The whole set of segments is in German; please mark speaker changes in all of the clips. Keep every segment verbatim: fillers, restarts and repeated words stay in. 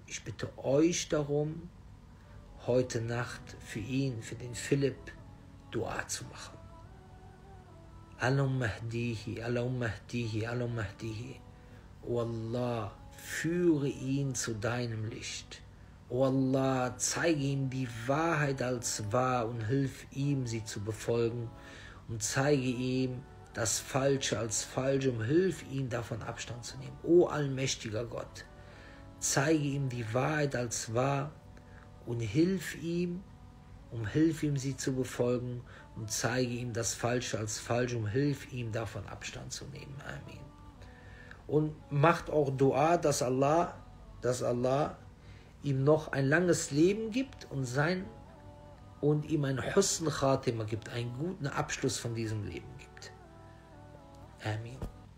Speaker 1: ich bitte euch darum, heute Nacht für ihn, für den Philipp, Dua zu machen. Allahumma hdihi, Allahumma hdihi, Allahumma hdihi. O Allah, führe ihn zu deinem Licht. O Allah, zeige ihm die Wahrheit als wahr und hilf ihm, sie zu befolgen. Und zeige ihm das Falsche als falsch und hilf ihm, davon Abstand zu nehmen. O allmächtiger Gott, zeige ihm die Wahrheit als wahr und hilf ihm, um hilf ihm, sie zu befolgen, und zeige ihm das Falsche als falsch und hilf ihm, davon Abstand zu nehmen. Amen. Und macht auch Dua, dass Allah, dass Allah ihm noch ein langes Leben gibt und, sein, und ihm ein Husn Khatima gibt, einen guten Abschluss von diesem Leben gibt. Amen.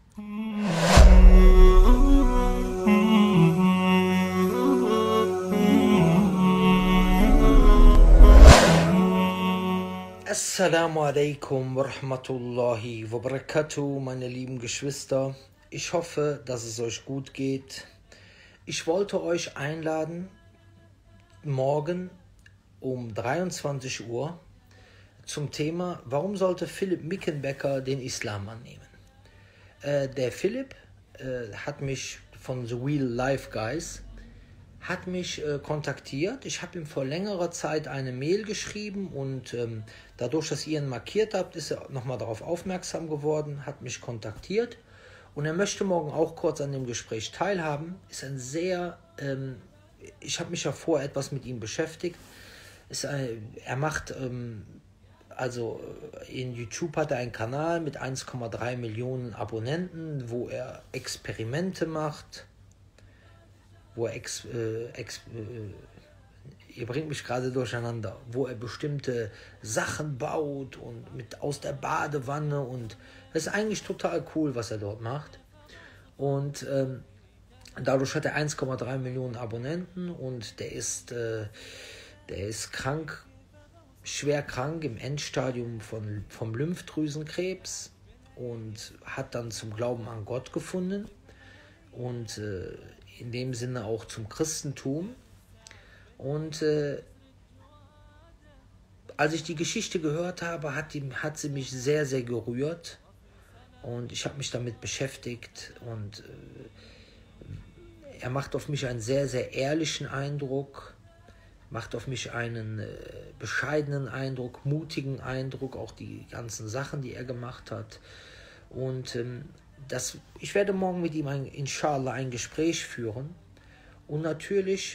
Speaker 1: Assalamu alaikum wa rahmatullahi wa barakatuh, meine lieben Geschwister. Ich hoffe, dass es euch gut geht. Ich wollte euch einladen, morgen um dreiundzwanzig Uhr zum Thema, warum sollte Philipp Mickenbecker den Islam annehmen? Äh, der Philipp äh, hat mich von The Real Life Guys hat mich äh, kontaktiert. Ich habe ihm vor längerer Zeit eine Mail geschrieben und ähm, dadurch, dass ihr ihn markiert habt, ist er nochmal darauf aufmerksam geworden, hat mich kontaktiert und er möchte morgen auch kurz an dem Gespräch teilhaben. Ist ein sehr, ähm, ich habe mich ja vorher etwas mit ihm beschäftigt. Ist ein, er macht, ähm, also in YouTube hat er einen Kanal mit eins Komma drei Millionen Abonnenten, wo er Experimente macht, wo er, ex, äh, ex, äh, ihr bringt mich gerade durcheinander, wo er bestimmte Sachen baut und mit aus der Badewanne, und das ist eigentlich total cool, was er dort macht. Und ähm, dadurch hat er eins Komma drei Millionen Abonnenten und der ist, äh, der ist krank, schwer krank im Endstadium von, vom Lymphdrüsenkrebs und hat dann zum Glauben an Gott gefunden und äh, in dem Sinne auch zum Christentum. Und äh, als ich die Geschichte gehört habe, hat, die, hat sie mich sehr, sehr gerührt. Und ich habe mich damit beschäftigt. Und äh, er macht auf mich einen sehr, sehr ehrlichen Eindruck, macht auf mich einen äh, bescheidenen Eindruck, mutigen Eindruck, auch die ganzen Sachen, die er gemacht hat. Und ähm, Das, ich werde morgen mit ihm ein, inshallah ein Gespräch führen und natürlich,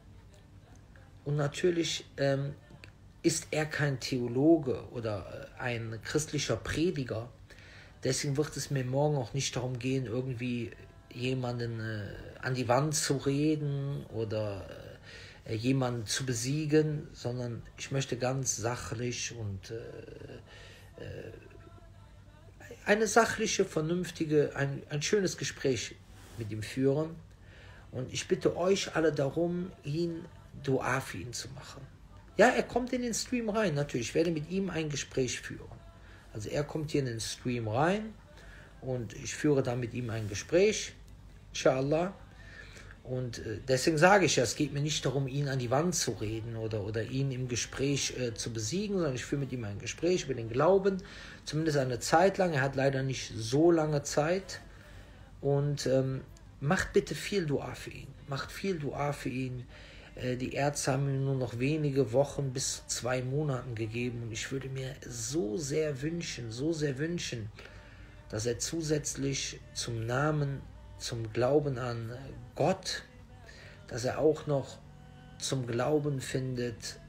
Speaker 1: und natürlich ähm, ist er kein Theologe oder ein christlicher Prediger. Deswegen wird es mir morgen auch nicht darum gehen, irgendwie jemanden äh, an die Wand zu reden oder äh, jemanden zu besiegen, sondern ich möchte ganz sachlich und äh, äh, eine sachliche, vernünftige, ein, ein schönes Gespräch mit ihm führen. Und ich bitte euch alle darum, ihn Dua für ihn zu machen. Ja, er kommt in den Stream rein, natürlich. Ich werde mit ihm ein Gespräch führen. Also er kommt hier in den Stream rein und ich führe dann mit ihm ein Gespräch, inshallah. Und äh, deswegen sage ich ja, es geht mir nicht darum, ihn an die Wand zu reden oder, oder ihn im Gespräch äh, zu besiegen, sondern ich führe mit ihm ein Gespräch über den Glauben, zumindest eine Zeit lang. Er hat leider nicht so lange Zeit. Und ähm, macht bitte viel Dua für ihn. Macht viel Dua für ihn. Äh, die Ärzte haben ihm nur noch wenige Wochen bis zu zwei Monaten gegeben. Und ich würde mir so sehr wünschen, so sehr wünschen, dass er zusätzlich zum Namen, zum Glauben an Gott, dass er auch noch zum Glauben findet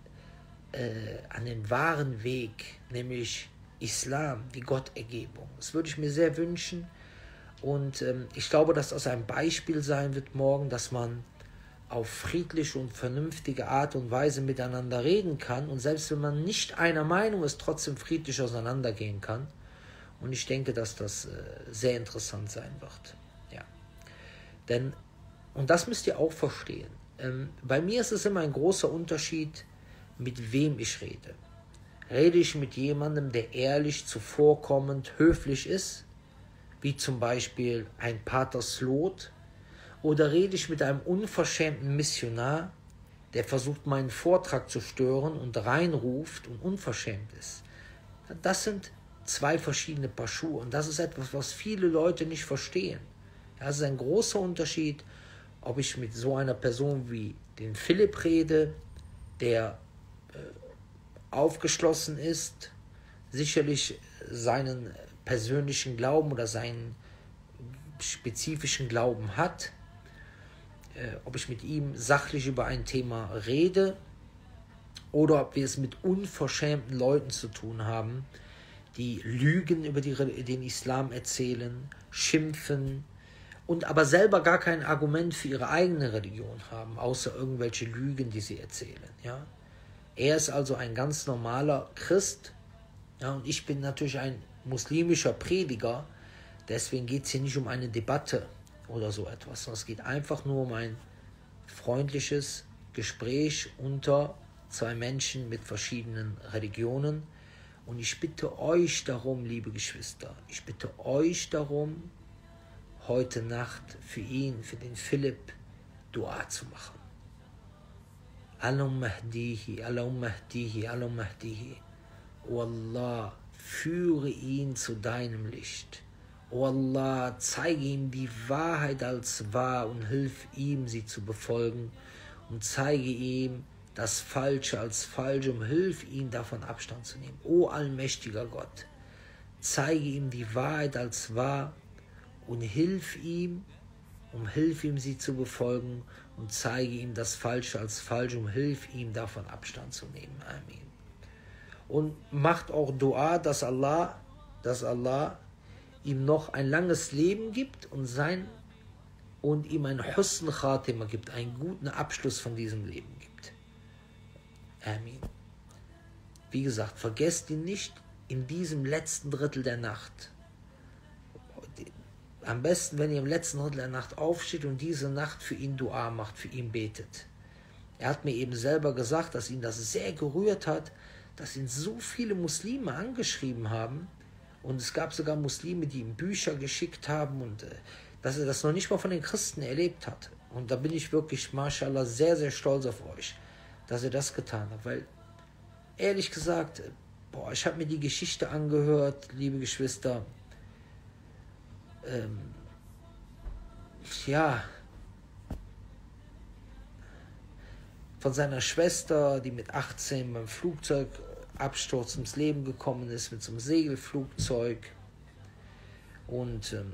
Speaker 1: äh, an den wahren Weg, nämlich Islam, die Gottergebung. Das würde ich mir sehr wünschen und ähm, ich glaube, dass das ein Beispiel sein wird morgen, dass man auf friedliche und vernünftige Art und Weise miteinander reden kann und selbst wenn man nicht einer Meinung ist, trotzdem friedlich auseinandergehen kann. Und ich denke, dass das äh, sehr interessant sein wird. Ja. Denn, und das müsst ihr auch verstehen, ähm, bei mir ist es immer ein großer Unterschied, mit wem ich rede. Rede ich mit jemandem, der ehrlich, zuvorkommend, höflich ist, wie zum Beispiel ein Pater Slot, Oder rede ich mit einem unverschämten Missionar, der versucht, meinen Vortrag zu stören und reinruft und unverschämt ist? Das sind zwei verschiedene Paar Schuhe. Und das ist etwas, was viele Leute nicht verstehen. Ja, es ist ein großer Unterschied, ob ich mit so einer Person wie den Philipp rede, der äh, aufgeschlossen ist, sicherlich seinen persönlichen Glauben oder seinen spezifischen Glauben hat, äh, ob ich mit ihm sachlich über ein Thema rede oder ob wir es mit unverschämten Leuten zu tun haben, die Lügen über die, den Islam erzählen, schimpfen und aber selber gar kein Argument für ihre eigene Religion haben, außer irgendwelche Lügen, die sie erzählen. Ja? Er ist also ein ganz normaler Christ, ja, und ich bin natürlich ein muslimischer Prediger, deswegen geht es hier nicht um eine Debatte oder so etwas, sondern es geht einfach nur um ein freundliches Gespräch unter zwei Menschen mit verschiedenen Religionen. Und ich bitte euch darum, liebe Geschwister, ich bitte euch darum, heute Nacht für ihn, für den Philipp, Dua zu machen. Allahumma hdihi, Allahumma hdihi, Allahumma hdihi. O Allah, führe ihn zu deinem Licht. O Allah, zeige ihm die Wahrheit als wahr und hilf ihm, sie zu befolgen. Und zeige ihm das Falsche als falsch und hilf ihm, davon Abstand zu nehmen. O allmächtiger Gott, zeige ihm die Wahrheit als wahr und hilf ihm, um hilf ihm, sie zu befolgen, und zeige ihm das Falsche als falsch und hilf ihm, davon Abstand zu nehmen. Amen. Und macht auch Dua, dass Allah, dass Allah ihm noch ein langes Leben gibt und, sein, und ihm ein Husn Khatima gibt, einen guten Abschluss von diesem Leben gibt. Amen. Wie gesagt, vergesst ihn nicht in diesem letzten Drittel der Nacht. Am besten, wenn ihr im letzten Drittel der Nacht aufsteht und diese Nacht für ihn Dua macht, für ihn betet. Er hat mir eben selber gesagt, dass ihn das sehr gerührt hat, dass ihn so viele Muslime angeschrieben haben, und es gab sogar Muslime, die ihm Bücher geschickt haben, und äh, dass er das noch nicht mal von den Christen erlebt hat. Und da bin ich wirklich, mashallah, sehr, sehr stolz auf euch, dass er das getan hat. Weil, ehrlich gesagt, boah, ich habe mir die Geschichte angehört, liebe Geschwister, ähm, ja, von seiner Schwester, die mit achtzehn beim Flugzeugabsturz ums Leben gekommen ist, mit so einem Segelflugzeug. Und ähm,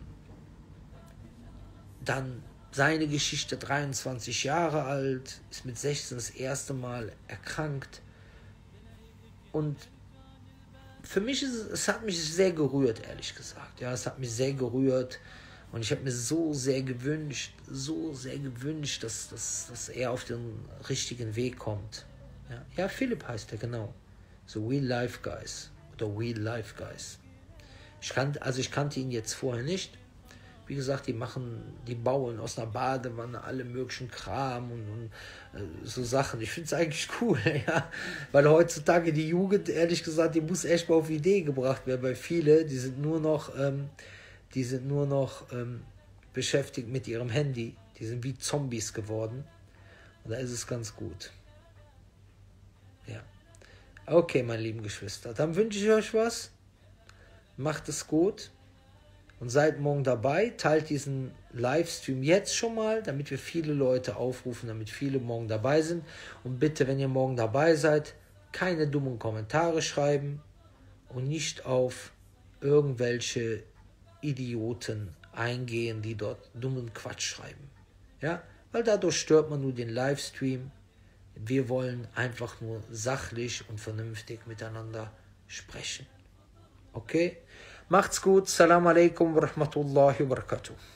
Speaker 1: dann seine Geschichte, dreiundzwanzig Jahre alt, ist mit sechzehn das erste Mal erkrankt. Und für mich ist es, es hat mich sehr gerührt, ehrlich gesagt. Ja, es hat mich sehr gerührt. Und ich habe mir so sehr gewünscht, so sehr gewünscht, dass, dass, dass er auf den richtigen Weg kommt. Ja, ja, Philipp heißt er, genau. So We Life Guys oder We Life Guys. Ich kannte, also ich kannte ihn jetzt vorher nicht. Wie gesagt, die machen, die bauen aus einer Badewanne alle möglichen Kram und, und äh, so Sachen. Ich finde es eigentlich cool, ja. Weil heutzutage die Jugend, ehrlich gesagt, die muss echt mal auf Idee gebracht werden, weil viele, die sind nur noch, ähm, die sind nur noch ähm, beschäftigt mit ihrem Handy. Die sind wie Zombies geworden. Und da ist es ganz gut. Ja. Okay, meine lieben Geschwister, dann wünsche ich euch was. Macht es gut. Und seid morgen dabei, teilt diesen Livestream jetzt schon mal, damit wir viele Leute aufrufen, damit viele morgen dabei sind. Und bitte, wenn ihr morgen dabei seid, keine dummen Kommentare schreiben und nicht auf irgendwelche Idioten eingehen, die dort dummen Quatsch schreiben. Ja, weil dadurch stört man nur den Livestream. Wir wollen einfach nur sachlich und vernünftig miteinander sprechen. Okay? Macht's gut. Salam alaikum wa rahmatullahi wa barakatuh.